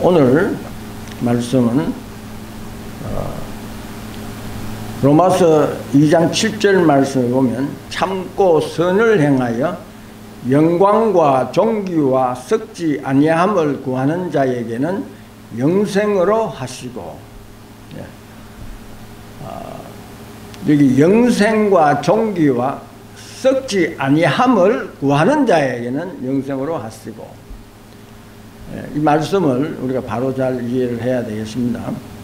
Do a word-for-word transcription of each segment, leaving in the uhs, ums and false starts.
오늘 말씀은 로마서 이 장 칠 절 말씀을 보면 참고 선을 행하여 영광과 존귀와 썩지 아니함을 구하는 자에게는 영생으로 하시고, 예. 아, 여기 영생과 존귀와 썩지 아니함을 구하는 자에게는 영생으로 하시고, 예. 이 말씀을 우리가 바로 잘 이해를 해야 되겠습니다.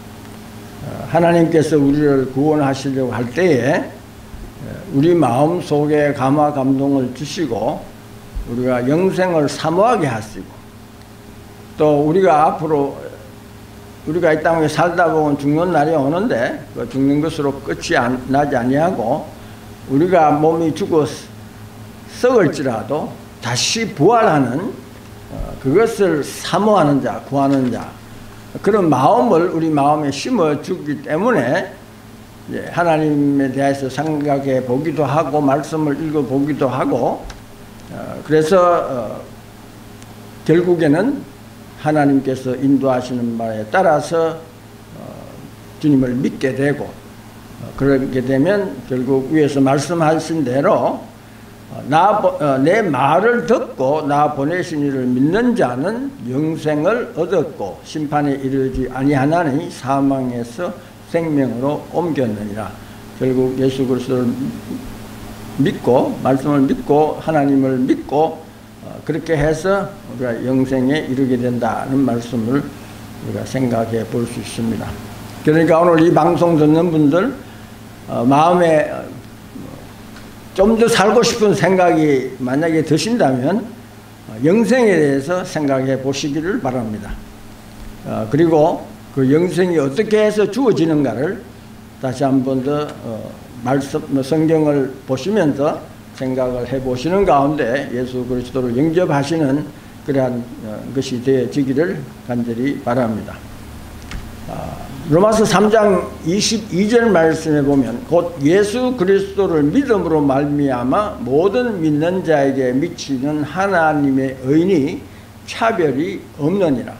하나님께서 우리를 구원하시려고 할 때에 우리 마음 속에 감화 감동을 주시고 우리가 영생을 사모하게 하시고, 또 우리가 앞으로 우리가 이 땅에 살다 보면 죽는 날이 오는데 그 죽는 것으로 끝이 안, 나지 아니하고 우리가 몸이 죽어 썩을지라도 다시 부활하는 그것을 사모하는 자, 구하는 자, 그런 마음을 우리 마음에 심어주기 때문에 하나님에 대해서 생각해 보기도 하고 말씀을 읽어보기도 하고, 그래서 결국에는 하나님께서 인도하시는 바에 따라서 주님을 믿게 되고, 그렇게 되면 결국 위에서 말씀하신 대로 나, 내 말을 듣고 나 보내신 이를 믿는 자는 영생을 얻었고 심판에 이르지 아니하나니 사망에서 생명으로 옮겼느니라. 결국 예수 그리스도를 믿고 말씀을 믿고 하나님을 믿고 그렇게 해서 우리가 영생에 이르게 된다는 말씀을 우리가 생각해 볼 수 있습니다. 그러니까 오늘 이 방송 듣는 분들 마음에 좀 더 살고 싶은 생각이 만약에 드신다면 영생에 대해서 생각해 보시기를 바랍니다. 어, 그리고 그 영생이 어떻게 해서 주어지는가를 다시 한 번 더 어, 말씀, 성경을 보시면서 생각을 해 보시는 가운데 예수 그리스도를 영접하시는 그러한 어, 것이 되어지기를 간절히 바랍니다. 어, 로마서 삼 장 이십이 절 말씀에 보면 곧 예수 그리스도를 믿음으로 말미암아 모든 믿는 자에게 미치는 하나님의 의니 차별이 없느니라.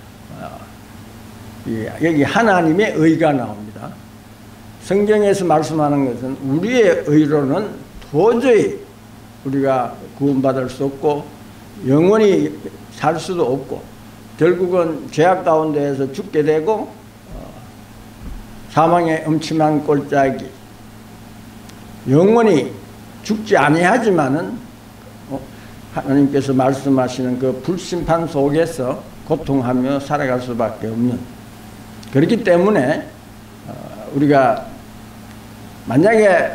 여기 하나님의 의가 나옵니다. 성경에서 말씀하는 것은 우리의 의로는 도저히 우리가 구원받을 수 없고 영원히 살 수도 없고 결국은 죄악 가운데에서 죽게 되고 사망의 음침한 꼴짜기, 영원히 죽지 아니하지만은 하나님께서 말씀하시는 그 불심판 속에서 고통하며 살아갈 수밖에 없는, 그렇기 때문에 우리가 만약에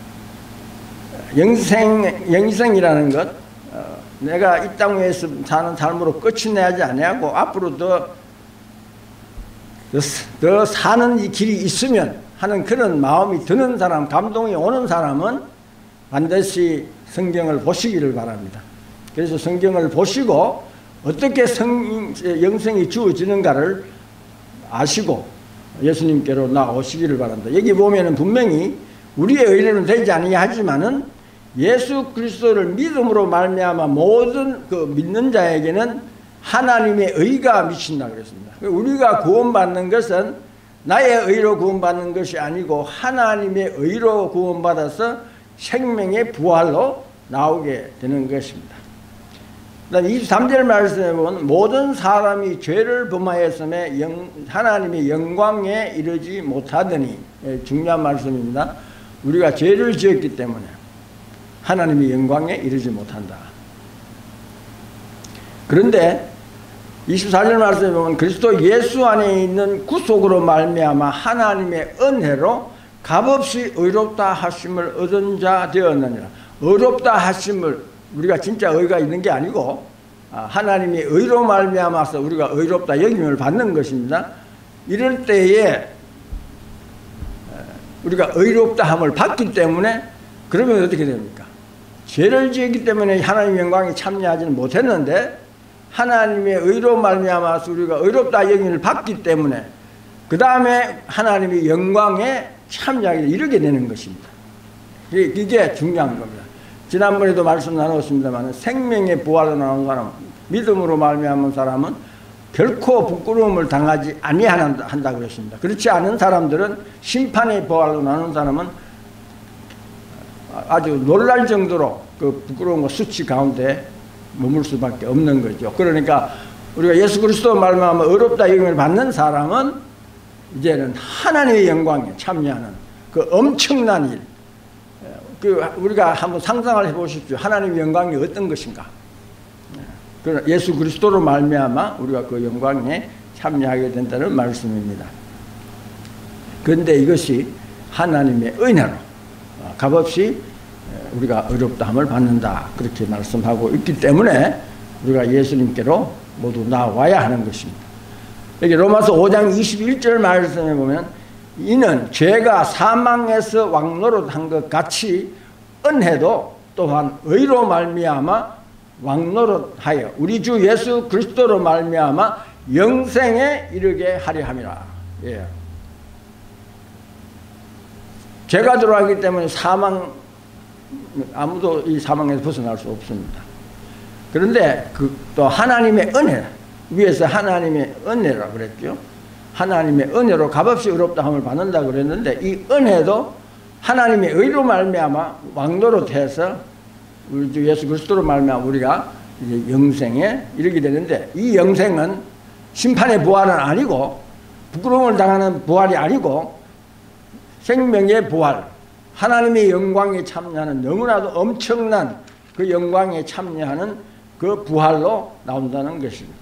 영생, 영생이라는 것, 내가 이 땅 위에서 사는 삶으로 끝이 나지 아니하고 앞으로 더 더 사는 이 길이 있으면 하는 그런 마음이 드는 사람, 감동이 오는 사람은 반드시 성경을 보시기를 바랍니다. 그래서 성경을 보시고 어떻게 성, 영생이 주어지는가를 아시고 예수님께로 나오시기를 바랍니다. 여기 보면은 분명히 우리의 의뢰는 되지 아니하지만은 예수 그리스도를 믿음으로 말미암아 모든 그 믿는 자에게는 하나님의 의가 미친다 그랬습니다. 우리가 구원받는 것은 나의 의로 구원받는 것이 아니고 하나님의 의로 구원받아서 생명의 부활로 나오게 되는 것입니다. 이십삼 절 말씀에 보면 모든 사람이 죄를 범하였음에 영, 하나님의 영광에 이르지 못하더니, 중요한 말씀입니다. 우리가 죄를 지었기 때문에 하나님의 영광에 이르지 못한다. 그런데 이십사 절 말씀에 보면 그리스도 예수 안에 있는 구속으로 말미암아 하나님의 은혜로 값없이 의롭다 하심을 얻은 자 되었느니라. 의롭다 하심을 우리가 진짜 의가 있는 게 아니고 하나님의 의로 말미암아서 우리가 의롭다 여김을 받는 것입니다. 이럴 때에 우리가 의롭다함을 받기 때문에 그러면 어떻게 됩니까? 죄를 지었기 때문에 하나님의 영광에 참여하지는 못했는데 하나님의 의로 말미암아서 우리가 의롭다 여김을 받기 때문에 그 다음에 하나님의 영광에 참여하게 이르게 되는 것입니다. 이게 중요한 겁니다. 지난번에도 말씀 나눴습니다만 생명의 부활로 나온 사람, 믿음으로 말미암은 사람은 결코 부끄러움을 당하지 아니한다 그랬습니다. 그렇지 않은 사람들은 심판의 부활로 나눈 사람은 아주 놀랄 정도로 그 부끄러움과 수치 가운데 머물 수밖에 없는 거죠. 그러니까 우리가 예수 그리스도 말미암아 어렵다 영을 받는 사람은 이제는 하나님의 영광에 참여하는 그 엄청난 일, 그 우리가 한번 상상을 해보십시오. 하나님의 영광이 어떤 것인가. 예수 그리스도로 말미암아 우리가 그 영광에 참여하게 된다는 말씀입니다. 그런데 이것이 하나님의 은혜로 값없이 우리가 어렵다함을 받는다 그렇게 말씀하고 있기 때문에 우리가 예수님께로 모두 나와야 하는 것입니다. 여기 로마서 오 장 이십일 절 말씀에 보면 이는 죄가 사망에서 왕노릇한 것 같이 은혜도 또한 의로 말미암아 왕노릇하여 우리 주 예수 그리스도로 말미암아 영생에 이르게 하려 함이라. 예. 죄가 들어가기 때문에 사망, 아무도 이 사망에서 벗어날 수 없습니다. 그런데 그 또 하나님의 은혜, 위에서 하나님의 은혜라고 그랬죠. 하나님의 은혜로 값없이 어렵다함을 받는다 그랬는데 이 은혜도 하나님의 의로 말미암아 왕노릇해서 우리 주 예수 그리스도로 말미암아 우리가 이제 영생에 이르게 되는데 이 영생은 심판의 부활은 아니고 부끄러움을 당하는 부활이 아니고 생명의 부활, 하나님의 영광에 참여하는 너무나도 엄청난 그 영광에 참여하는 그 부활로 나온다는 것입니다.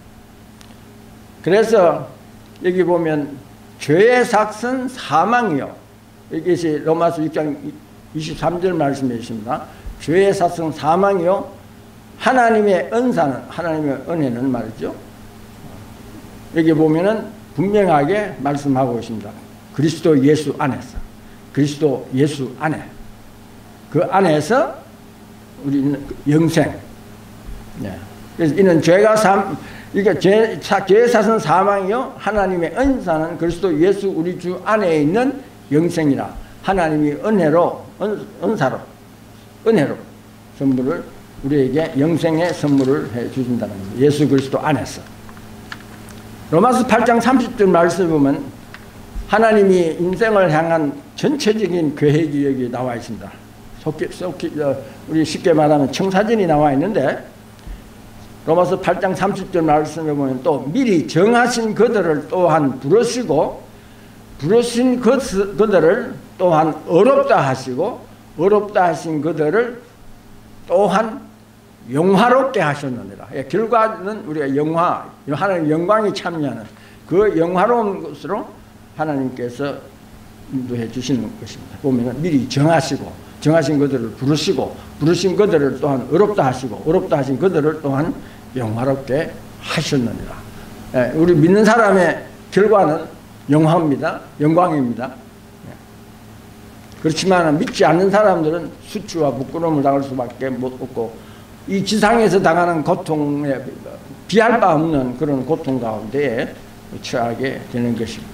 그래서 여기 보면 죄의 삭은 사망이요. 이것이 로마서 육 장 이십삼 절 말씀에 있습니다. 죄의 삭은 사망이요. 하나님의 은사는, 하나님의 은혜는 말이죠. 여기 보면은 분명하게 말씀하고 있습니다. 그리스도 예수 안에서. 그리스도 예수 안에. 그 안에서 우리는 영생. 네. 그래서 이는 죄가 삼, 그러니까 죄, 죄의 삭은 사망이요. 하나님의 은사는 그리스도 예수 우리 주 안에 있는 영생이라. 하나님이 은혜로, 은, 은사로, 은혜로 선물을 우리에게 영생의 선물을 해 주신다는 겁니다. 예수 그리스도 안에서. 로마서 팔 장 삼십 절 말씀을 보면 하나님이 인생을 향한 전체적인 계획이 여기 나와 있습니다. 속기, 속기, 우리 쉽게 말하면 청사진이 나와 있는데 로마서 팔 장 삼십 절 말씀에 보면 또 미리 정하신 그들을 또한 부르시고 부르신 그, 그들을 또한 어렵다 하시고 어렵다 하신 그들을 또한 영화롭게 하셨느니라. 예, 결과는 우리가 영화, 하나님 영광이 참여하는 그 영화로운 것으로 하나님께서 인도해 주시는 것입니다. 보면 미리 정하시고 정하신 그들을 부르시고 부르신 그들을 또한 어렵다 하시고 어렵다 하신 그들을 또한 영화롭게 하셨느니라. 예, 우리 믿는 사람의 결과는 영화입니다. 영광입니다. 예. 그렇지만 믿지 않는 사람들은 수치와 부끄러움을 당할 수밖에 없고 이 지상에서 당하는 고통에 비할 바 없는 그런 고통 가운데에 처하게 되는 것입니다.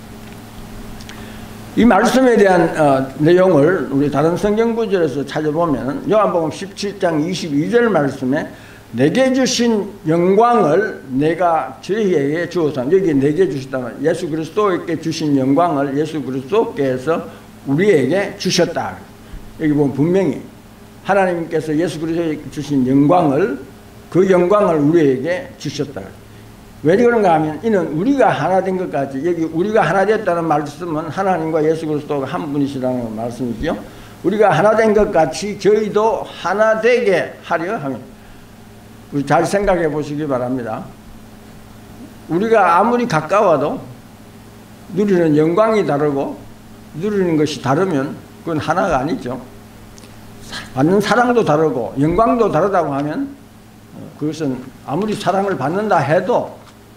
이 말씀에 대한 어, 내용을 우리 다른 성경 구절에서 찾아보면 요한복음 십칠 장 이십이 절 말씀에 내게 주신 영광을 내가 저희에게 주어서 여기 내게 주셨다면 예수 그리스도에게 주신 영광을 예수 그리스도께서 우리에게 주셨다. 여기 보면 분명히 하나님께서 예수 그리스도에게 주신 영광을 그 영광을 우리에게 주셨다. 왜 그런가 하면 이는 우리가 하나 된 것 같이 여기 우리가 하나 됐다는 말씀은 하나님과 예수 그리스도가 한 분이시라는 말씀이죠. 우리가 하나 된 것 같이 저희도 하나 되게 하려 합니다. 우리 잘 생각해 보시기 바랍니다. 우리가 아무리 가까워도 누리는 영광이 다르고 누리는 것이 다르면 그건 하나가 아니죠. 받는 사랑도 다르고 영광도 다르다고 하면 그것은 아무리 사랑을 받는다 해도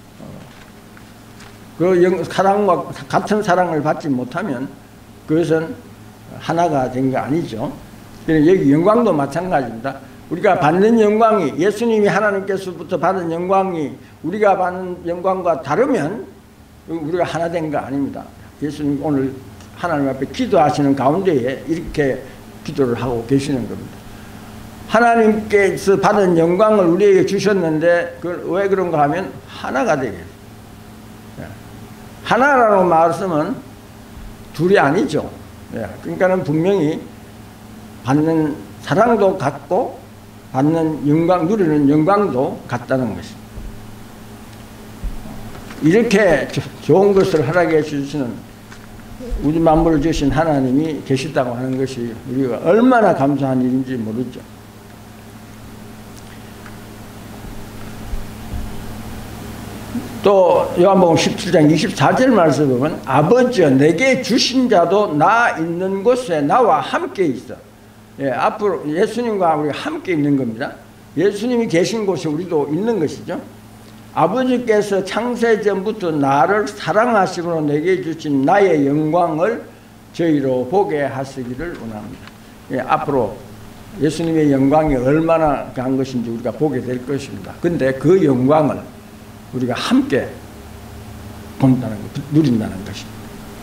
그 사랑과 같은 사랑을 받지 못하면 그것은 하나가 된 게 아니죠. 여기 영광도 마찬가지입니다. 우리가 받는 영광이 예수님이 하나님께서부터 받은 영광이 우리가 받는 영광과 다르면 우리가 하나 된 거 아닙니다. 예수님 오늘 하나님 앞에 기도하시는 가운데에 이렇게 기도를 하고 계시는 겁니다. 하나님께서 받은 영광을 우리에게 주셨는데 그걸 왜 그런가 하면 하나가 되게. 하나라고 말씀은 둘이 아니죠. 그러니까는 분명히 받는 사랑도 같고 받는 영광, 누리는 영광도 같다는 것입니다. 이렇게 좋은 것을 허락해 주시는 우리 만물을 주신 하나님이 계시다고 하는 것이 우리가 얼마나 감사한 일인지 모르죠. 또 요한복음 십칠 장 이십사 절 말씀 보면 아버지여 내게 주신 자도 나 있는 곳에 나와 함께 있어. 예, 앞으로 예수님과 우리가 함께 있는 겁니다. 예수님이 계신 곳에 우리도 있는 것이죠. 아버지께서 창세전부터 나를 사랑하시고 내게 주신 나의 영광을 저희로 보게 하시기를 원합니다. 예, 앞으로 예수님의 영광이 얼마나 강한 것인지 우리가 보게 될 것입니다. 근데 그 영광을 우리가 함께 본다는 것, 누린다는 것입니다.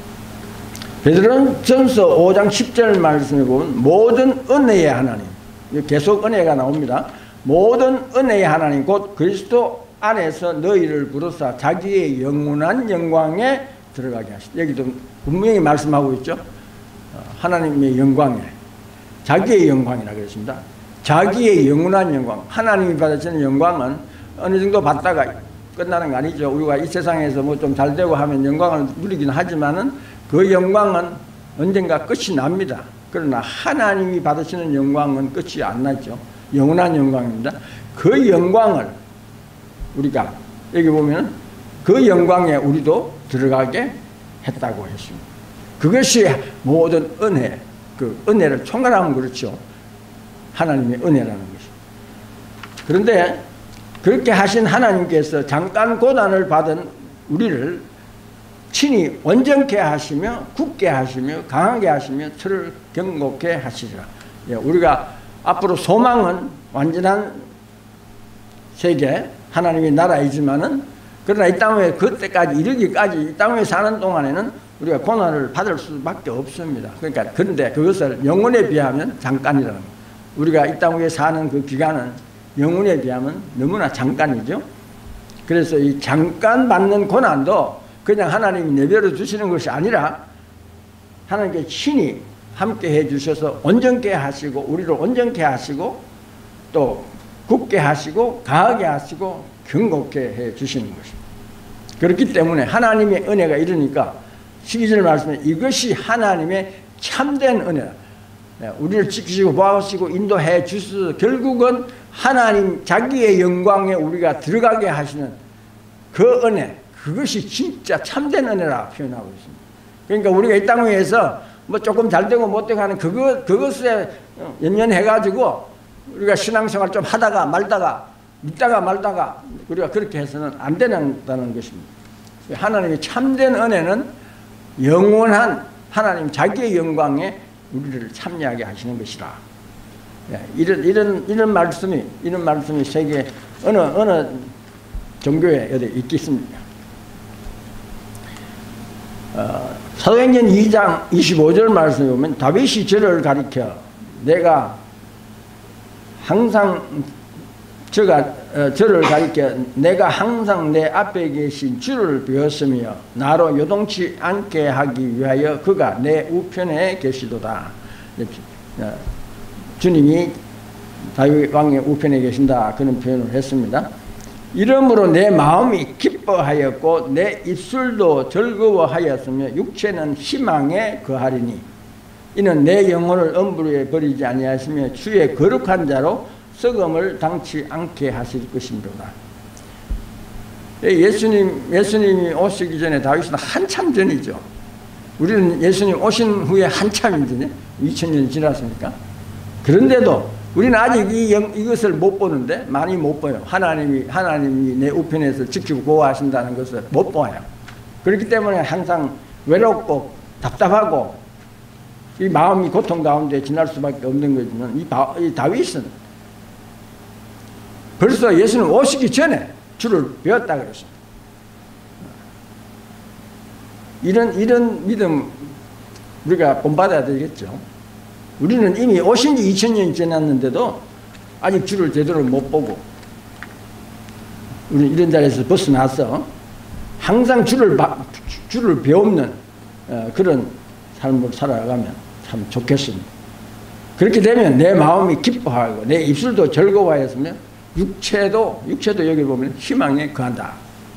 베드로전서 오 장 십 절 말씀에 보면 모든 은혜의 하나님, 계속 은혜가 나옵니다. 모든 은혜의 하나님 곧 그리스도 안에서 너희를 부르사 자기의 영원한 영광에 들어가게 하시다. 여기도 분명히 말씀하고 있죠. 하나님의 영광에 자기의 영광이라고 그랬습니다. 자기의 영원한 영광, 하나님이 받으시는 영광은 어느 정도 받다가 끝나는 거 아니죠. 우리가 이 세상에서 뭐 좀 잘 되고 하면 영광을 누리긴 하지만은 그 영광은 언젠가 끝이 납니다. 그러나 하나님이 받으시는 영광은 끝이 안 나죠. 영원한 영광입니다. 그 영광을 우리가 여기 보면 그 영광에 우리도 들어가게 했다고 했습니다. 그것이 모든 은혜, 그 은혜를 총괄하면 그렇죠. 하나님의 은혜라는 것입니다. 그런데 그렇게 하신 하나님께서 잠깐 고난을 받은 우리를 친히 온전케 하시며 굳게 하시며 강하게 하시며 저를 경고케 하시리라. 예, 우리가 앞으로 소망은 완전한 세계 하나님의 나라이지만은 그러나 이 땅에 그때까지 이르기까지 이 땅에 사는 동안에는 우리가 고난을 받을 수밖에 없습니다. 그러니까 그런데 그것을 영혼에 비하면 잠깐이라는 거예요. 우리가 이 땅 위에 사는 그 기간은 영혼에 비하면 너무나 잠깐이죠. 그래서 이 잠깐 받는 고난도 그냥 하나님이 내버려 두시는 것이 아니라 하나님께 친히 함께 해 주셔서 온전케 하시고 우리를 온전케 하시고 또 굳게 하시고 강하게 하시고 경고케 해 주시는 것입니다. 그렇기 때문에 하나님의 은혜가 이르니까 십이 절 말씀에 이것이 하나님의 참된 은혜라. 우리를 지키시고 보호하시고 인도해 주셔서 결국은 하나님 자기의 영광에 우리가 들어가게 하시는 그 은혜, 그것이 진짜 참된 은혜라 표현하고 있습니다. 그러니까 우리가 이 땅 위에서 뭐 조금 잘 되고 못 되고 하는 그것, 그것에 연연해가지고 우리가 신앙생활 좀 하다가 말다가 믿다가 말다가 우리가 그렇게 해서는 안 된다는 것입니다. 하나님의 참된 은혜는 영원한 하나님 자기의 영광에 우리를 참여하게 하시는 것이라. 이런 이런 이런 말씀이 이런 말씀이 세계 어느 어느 종교에 어디 있겠습니까? 어, 사도행전 이 장 이십오 절 말씀에 보면 다윗이 저를 가리켜 내가 항상 저가 어, 저를 가리켜 내가 항상 내 앞에 계신 주를 배웠으며 나로 요동치 않게 하기 위하여 그가 내 우편에 계시도다. 어, 주님이 다윗 왕의 우편에 계신다 그런 표현을 했습니다. 이러므로 내 마음이 기뻐하였고 내 입술도 즐거워하였으며 육체는 희망에 거하리니 이는 내 영혼을 엄부에 버리지 아니하시며 주의 거룩한 자로 썩음을 당치 않게 하실 것입니다. 예수님, 예수님이 오시기 전에 다윗은 한참 전이죠. 우리는 예수님 오신 후에 한참이거든요. 이천 년이 지났으니까. 그런데도 우리는 아직 이 영, 이것을 못 보는데 많이 못 봐요. 하나님이 하나님이 내 우편에서 지키고 보호하신다는 것을 못 봐요. 그렇기 때문에 항상 외롭고 답답하고 이 마음이 고통 가운데 지날 수밖에 없는 거지만 이, 바, 이 다윗은 벌써 예수님 오시기 전에 주를 배웠다 그랬습니다. 이런 이런 믿음 우리가 본받아야 되겠죠. 우리는 이미 오신 지 이천 년이 지났는데도 아직 주를 제대로 못 보고 우리 이런 자리에서 벗어나서 항상 주를 주를 배우는 그런 삶을 살아가면 참 좋겠습니다. 그렇게 되면 내 마음이 기뻐하고 내 입술도 즐거워하였으면 육체도 육체도 여기 보면 희망에 거한다.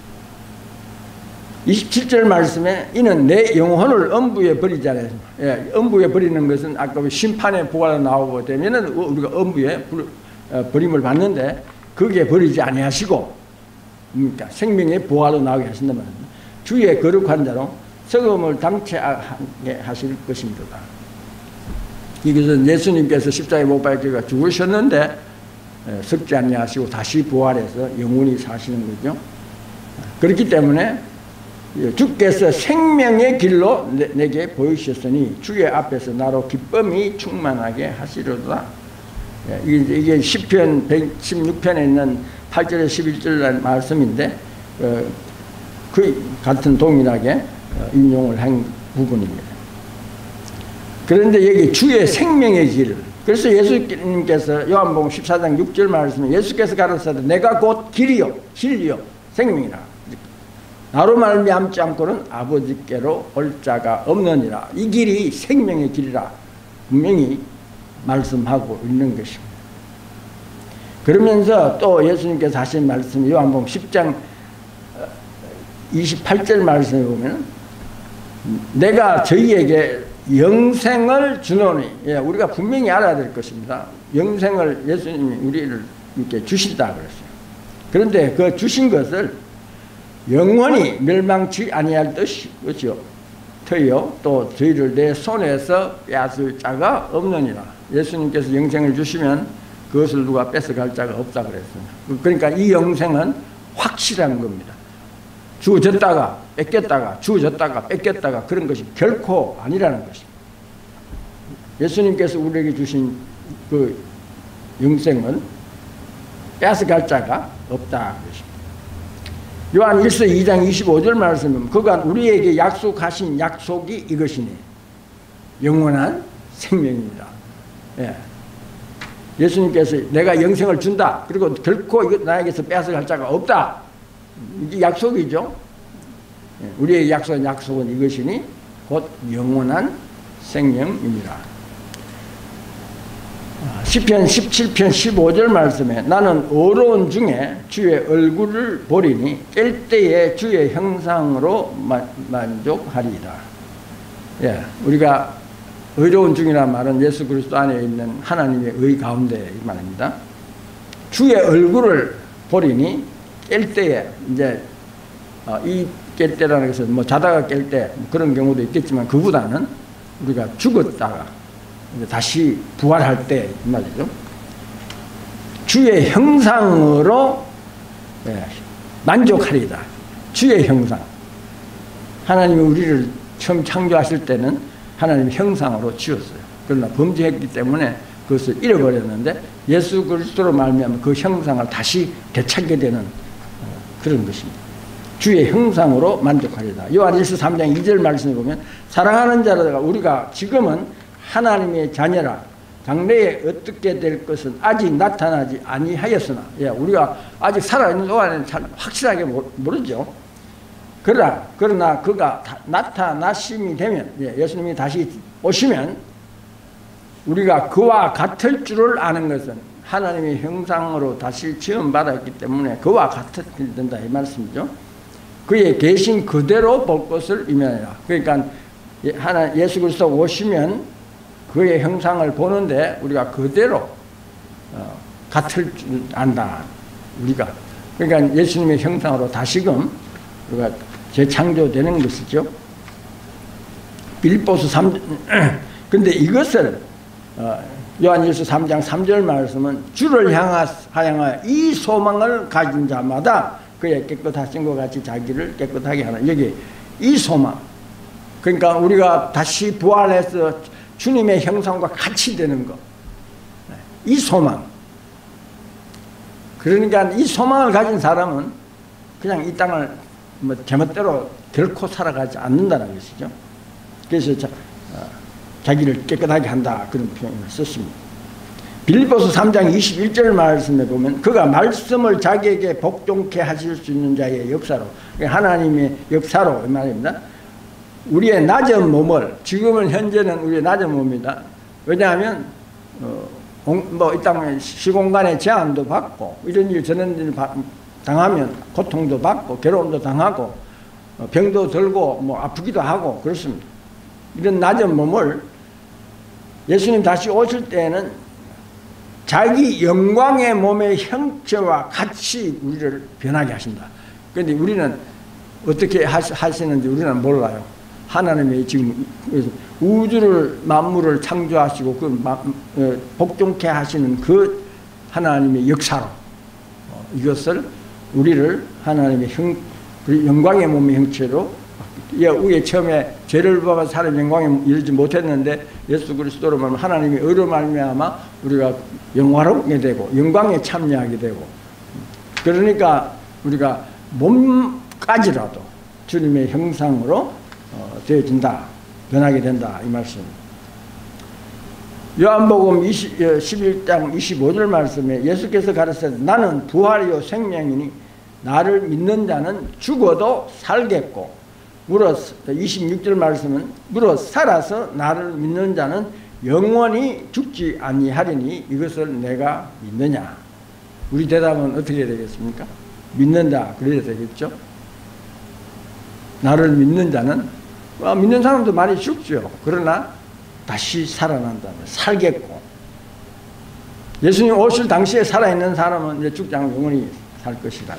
이십칠 절 말씀에 이는 내 영혼을 엄부에 버리지 않았습니다. 예, 엄부에 버리는 것은 아까 심판의 부활로 나오고 되면은 우리가 엄부에 버림을 받는데 거기에 버리지 아니하시고 그러니까 생명의 부활로 나오게 하신단 말입니다. 주의 거룩한 자로 썩음을 담체하게 하실 것입니다. 이것은 예수님께서 십자가에 못 박혀 죽으셨는데 썩지 아니하시고 다시 부활해서 영원히 사시는 거죠. 그렇기 때문에 주께서 생명의 길로 내, 내게 보이셨으니 주의 앞에서 나로 기쁨이 충만하게 하시려다. 이게, 이게 시편 백십육 편에 있는 팔 절에 십일 절 말씀인데 어, 그 같은 동일하게 인용을 한 부분입니다. 그런데 여기 주의 생명의 길을, 그래서 예수님께서 요한복음 십사 장 육 절 말씀에 예수께서 가르치시되 내가 곧 길이요 진리요 생명이라 나로 말미암지 않고는 아버지께로 올 자가 없느니라. 이 길이 생명의 길이라 분명히 말씀하고 있는 것입니다. 그러면서 또 예수님께서 하신 말씀 요한복음 십 장 이십팔 절 말씀에 보면 내가 저희에게 영생을 주노니, 예, 우리가 분명히 알아야 될 것입니다. 영생을 예수님이 우리를 이렇게 주신다 그랬어요. 그런데 그 주신 것을 영원히 멸망치 아니할 것이요 터요 또 저희를 내 손에서 빼앗을 자가 없느니라. 예수님께서 영생을 주시면 그것을 누가 뺏어갈 자가 없다 그랬습니다. 그러니까 이 영생은 확실한 겁니다. 주어졌다가 뺏겼다가 주어졌다가 뺏겼다가 그런 것이 결코 아니라는 것입니다. 예수님께서 우리에게 주신 그 영생은 뺏어갈 자가 없다 그것입니다. 요한 일서 이 장 이십오 절 말씀은 그간 우리에게 약속하신 약속이 이것이니 영원한 생명입니다. 예. 예수님께서 내가 영생을 준다. 그리고 결코 이거 나에게서 뺏어갈 자가 없다. 이게 약속이죠. 예. 우리의 약속은 약속은 이것이니 곧 영원한 생명입니다. 시편 십칠 편 십오 절 말씀에 나는 어려운 중에 주의 얼굴을 보리니 깰 때에 주의 형상으로 만족하리이다. 예, 우리가 의로운 중이라는 말은 예수 그리스도 안에 있는 하나님의 의 가운데 이 말입니다. 주의 얼굴을 보리니 깰 때에 이제 이 깰 때라는 것은 뭐 자다가 깰 때 그런 경우도 있겠지만 그보다는 우리가 죽었다가 다시 부활할 때 이 말이죠. 주의 형상으로 예, 만족하리이다. 주의 형상. 하나님이 우리를 처음 창조하실 때는 하나님의 형상으로 지었어요. 그러나 범죄했기 때문에 그것을 잃어버렸는데 예수 그리스도로 말미암아 그 형상을 다시 되찾게 되는 그런 것입니다. 주의 형상으로 만족하리이다. 요한일서 삼 장 이 절 말씀에 보면 사랑하는 자라가 우리가 지금은 하나님의 자녀라 장래에 어떻게 될 것은 아직 나타나지 아니하였으나, 예, 우리가 아직 살아있는 동안에는 잘 확실하게 모르죠. 그러나 그러나 그가 나타나심이 되면, 예, 예수님이 다시 오시면 우리가 그와 같을 줄을 아는 것은 하나님의 형상으로 다시 지음받았기 때문에 그와 같을 된다 이 말씀이죠. 그의 계신 그대로 볼 것을 의미하라. 그러니까 하나 예수 그리스도 오시면 그의 형상을 보는데 우리가 그대로 어, 같을 줄 안다. 우리가 그러니까 예수님의 형상으로 다시금 우리가 재창조되는 것이죠. 빌립보서 삼 근데 이것을 어, 요한일서 삼 장 삼 절 말씀은 주를 향하여 이 소망을 가진 자마다 그의 깨끗하신 것 같이 자기를 깨끗하게 하는, 여기 이 소망, 그러니까 우리가 다시 부활해서 주님의 형상과 같이 되는 것, 이 소망. 그러니까 이 소망을 가진 사람은 그냥 이 땅을 뭐 제멋대로 결코 살아가지 않는다는 것이죠. 그래서 자, 어, 자기를 깨끗하게 한다 그런 표현을 썼습니다. 빌립보서 삼 장 이십일 절 말씀에 보면 그가 말씀을 자기에게 복종케 하실 수 있는 자의 역사로, 하나님의 역사로 이 말입니다. 우리의 낮은 몸을, 지금은 현재는 우리의 낮은 몸입니다. 왜냐하면 어, 뭐 이 땅에 시공간의 제한도 받고 이런 일 저런 일 당하면 고통도 받고 괴로움도 당하고 어, 병도 들고 뭐 아프기도 하고 그렇습니다. 이런 낮은 몸을 예수님 다시 오실 때에는 자기 영광의 몸의 형체와 같이 우리를 변하게 하신다. 그런데 우리는 어떻게 하시는지 우리는 몰라요. 하나님이 지금 우주를 만물을 창조하시고 그 복종케 하시는 그 하나님의 역사로 이것을 우리를 하나님의 형, 영광의 몸의 형체로, 우리의 처음에 죄를 범한 사람 영광에 이르지 못했는데 예수 그리스도로 말하면 하나님의 의로 말미암아 우리가 영화롭게 되고 영광에 참여하게 되고, 그러니까 우리가 몸까지라도 주님의 형상으로 어, 되어진다, 변하게 된다 이 말씀입니다. 요한복음 십일 장 이십오 절 말씀에 예수께서 가르치되 나는 부활이요 생명이니 나를 믿는 자는 죽어도 살겠고, 물어 이십육 절 말씀은 물어 살아서 나를 믿는 자는 영원히 죽지 아니하리니 이것을 내가 믿느냐. 우리 대답은 어떻게 되겠습니까? 믿는다 그래야 되겠죠. 나를 믿는 자는, 아, 믿는 사람도 많이 죽죠. 그러나 다시 살아난다면 살겠고, 예수님 오실 당시에 살아있는 사람은 이제 죽지 않고 영원히 살 것이다.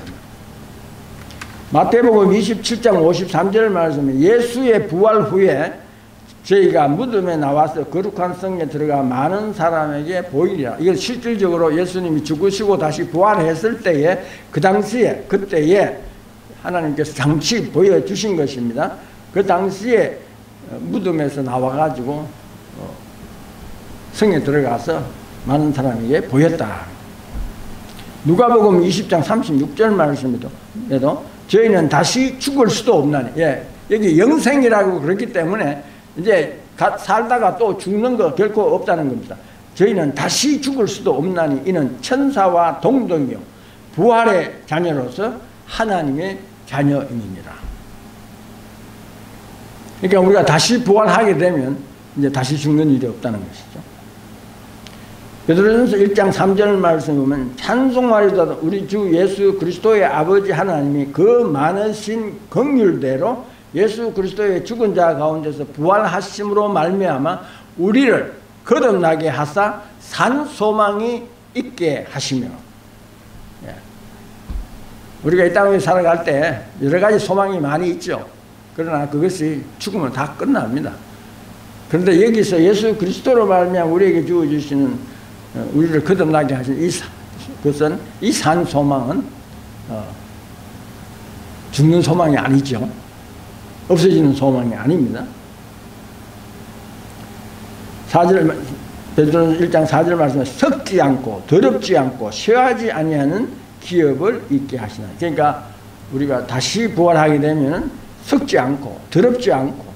마태복음 이십칠 장 오십삼 절 말씀에 예수의 부활 후에 저희가 무덤에 나와서 거룩한 성에 들어가 많은 사람에게 보이리라. 이건 실질적으로 예수님이 죽으시고 다시 부활했을 때에 그 당시에 그때에 하나님께서 잠시 보여주신 것입니다. 그 당시에 무덤에서 나와가지고 성에 들어가서 많은 사람에게 보였다. 누가복음 이십 장 삼십육 절 말씀에도 저희는 다시 죽을 수도 없나니, 예, 여기 영생이라고 그렇기 때문에 이제 살다가 또 죽는 거 결코 없다는 겁니다. 저희는 다시 죽을 수도 없나니 이는 천사와 동등이요 부활의 자녀로서 하나님의 자녀임이니라. 그러니까 우리가 다시 부활하게 되면 이제 다시 죽는 일이 없다는 것이죠. 베드로전서 일 장 삼 절 말씀 보면 찬송하리로다 우리 주 예수 그리스도의 아버지 하나님이 그 많으신 긍휼대로 예수 그리스도의 죽은 자 가운데서 부활하심으로 말미암아 우리를 거듭나게 하사 산 소망이 있게 하시며, 예. 우리가 이 땅에 살아갈 때 여러 가지 소망이 많이 있죠. 그러나 그것이 죽으면 다 끝납니다. 그런데 여기서 예수 그리스도로 말미암아 우리에게 주어주시는 우리를 거듭나게 하신 이 그것은 이 산 소망은 어, 죽는 소망이 아니죠. 없어지는 소망이 아닙니다. 사 절 베드로전서 일 장 사 절 말씀에 썩지 않고 더럽지 않고 쇠하지 아니하는 기업을 있게 하시나. 그러니까 우리가 다시 부활하게 되면 썩지 않고 더럽지 않고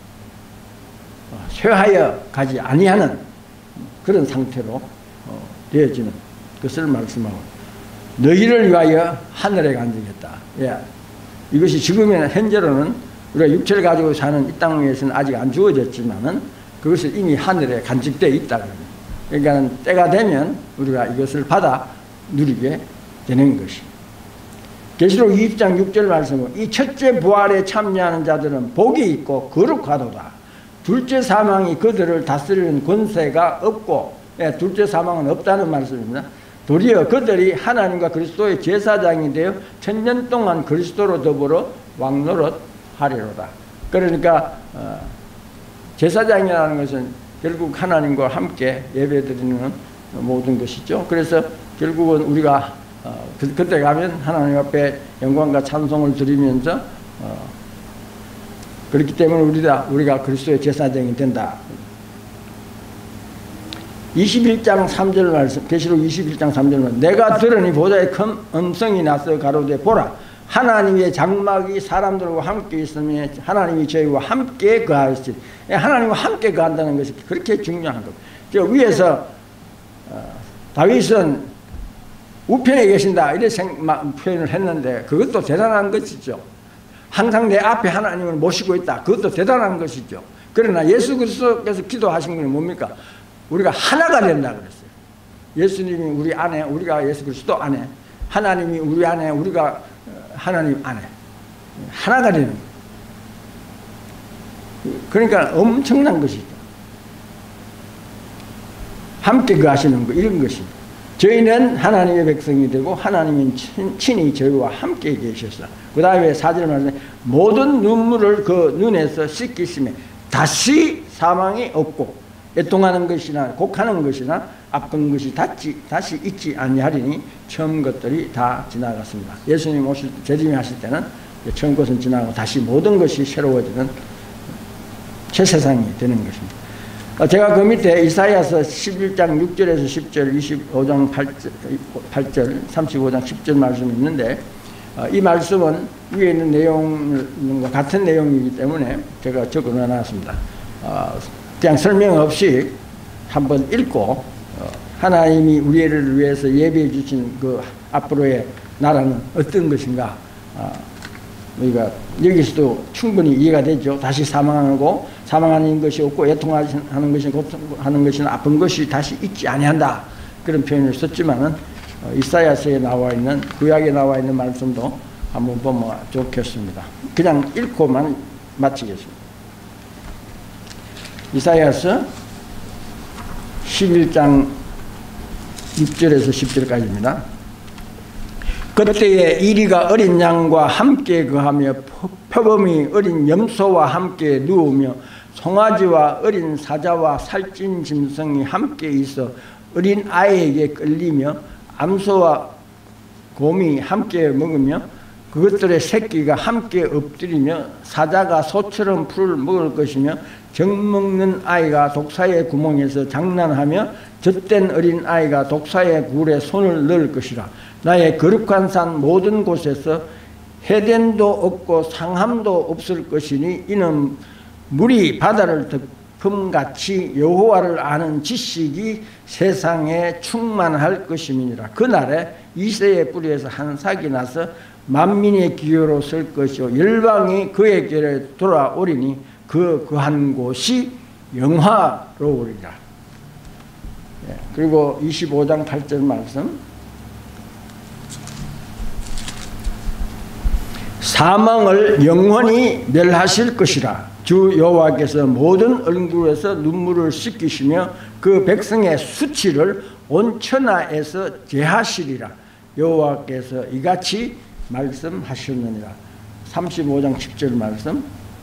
쇠하여 가지 아니하는 그런 상태로 되어지는 것을 말씀하고, 너희를 위하여 하늘에 간직했다. 예. 이것이 지금에는 현재로는 우리가 육체를 가지고 사는 이 땅 위에서는 아직 안 주어졌지만은 그것이 이미 하늘에 간직되어 있다. 그러니까 때가 되면 우리가 이것을 받아 누리게 되는 것이. 계시록 이십 장 육 절 말씀은 이 첫째 부활에 참여하는 자들은 복이 있고 거룩하도다. 둘째 사망이 그들을 다스리는 권세가 없고, 예, 둘째 사망은 없다는 말씀입니다. 도리어 그들이 하나님과 그리스도의 제사장이 되어 천년 동안 그리스도로 더불어 왕노릇 하리로다. 그러니까 어, 제사장이라는 것은 결국 하나님과 함께 예배드리는 모든 것이죠. 그래서 결국은 우리가 어, 그, 그때 가면 하나님 앞에 영광과 찬송을 드리면서 어, 그렇기 때문에 우리가, 우리가 그리스도의 제사장이 된다. 이십일 장 삼 절 말씀, 계시록 이십일 장 삼 절 말씀, 내가 들으니 보좌의 큰 음성이 나서 가로되 보라 하나님의 장막이 사람들과 함께 있으며 하나님이 저희와 함께 거하시리. 하나님과 함께 거한다는 것이 그렇게 중요한 겁니다. 저 위에서 어, 다윗은 우편에 계신다 이렇게 표현을 했는데 그것도 대단한 것이죠. 항상 내 앞에 하나님을 모시고 있다. 그것도 대단한 것이죠. 그러나 예수 그리스도께서 기도하신 건 뭡니까? 우리가 하나가 된다 그랬어요. 예수님이 우리 안에, 우리가 예수 그리스도 안에, 하나님이 우리 안에, 우리가 하나님 안에 하나가 되는 거예요. 그러니까 엄청난 것이죠. 함께 그 하시는 거 이런 것입니다. 저희는 하나님의 백성이 되고 하나님은 친, 친히 저희와 함께 계셔서 그 다음에 사절에 말하는 모든 눈물을 그 눈에서 씻기심에 다시 사망이 없고 애통하는 것이나 곡하는 것이나 아픈 것이 다시, 다시 있지 아니하리니 처음 것들이 다 지나갔습니다. 예수님 오실 재림이 하실 때는 처음 것은 지나고 다시 모든 것이 새로워지는 새 세상이 되는 것입니다. 제가 그 밑에 이사야서 십일 장 육 절에서 십 절, 이십오 장 팔 절, 삼십오 장 십 절 말씀이 있는데 이 말씀은 위에 있는 내용과 같은 내용이기 때문에 제가 적어 놨습니다. 그냥 설명 없이 한번 읽고 하나님이 우리를 위해서 예비해 주신 그 앞으로의 나라는 어떤 것인가 우리가 여기서도 충분히 이해가 되죠. 다시 사망하고 사망하는 것이 없고 애통하는 것이 고통하는 것이나 아픈 것이 다시 있지 아니한다 그런 표현을 썼지만은 이사야서에 나와 있는 구약에 나와 있는 말씀도 한번 보면 좋겠습니다. 그냥 읽고만 마치겠습니다. 이사야서 십일 장 육 절에서 십 절까지입니다. 그때에 이리가 어린 양과 함께 거하며 표범이 어린 염소와 함께 누우며 송아지와 어린 사자와 살찐 짐승이 함께 있어 어린 아이에게 끌리며 암소와 곰이 함께 먹으며 그것들의 새끼가 함께 엎드리며 사자가 소처럼 풀을 먹을 것이며 젖먹는 아이가 독사의 구멍에서 장난하며 젖된 어린 아이가 독사의 굴에 손을 넣을 것이라. 나의 거룩한 산 모든 곳에서 해됨도 없고 상함도 없을 것이니 이는 물이 바다를 덮음같이 여호와를 아는 지식이 세상에 충만할 것임이니라. 그날에 이새의 뿌리에서 한 삭이 나서 만민의 기교로 설 것이요 열방이 그에게 돌아오리니 그 거한 곳이 영화로우리라. 예, 그리고 이십오 장 팔 절 말씀 사망을 영원히 멸하실 것이라. 주 여호와께서 모든 얼굴에서 눈물을 씻기시며 그 백성의 수치를 온 천하에서 제하시리라. 여호와께서 이같이 말씀하셨느니라. 삼십오 장 십 절 말씀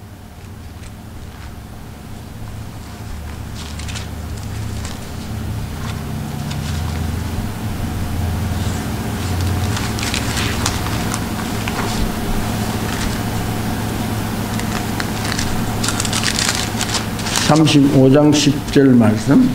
삼십오 장 십 절 말씀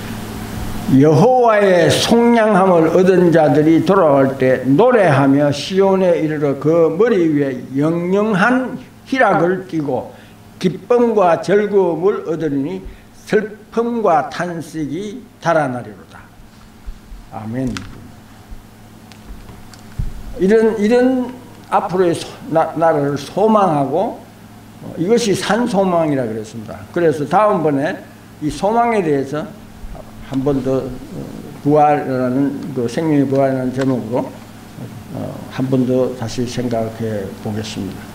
여호와의 속량함을 얻은 자들이 돌아올 때 노래하며 시온에 이르러 그 머리 위에 영영한 희락을 띠고 기쁨과 즐거움을 얻으니 슬픔과 탄식이 달아나리로다. 아멘. 이런 이런 앞으로의 소, 나, 나라를 소망하고 이것이 산소망이라 그랬습니다. 그래서 다음번에 이 소망에 대해서 한 번 더 부활이라는 그 생명의 부활이라는 제목으로 한 번 더 다시 생각해 보겠습니다.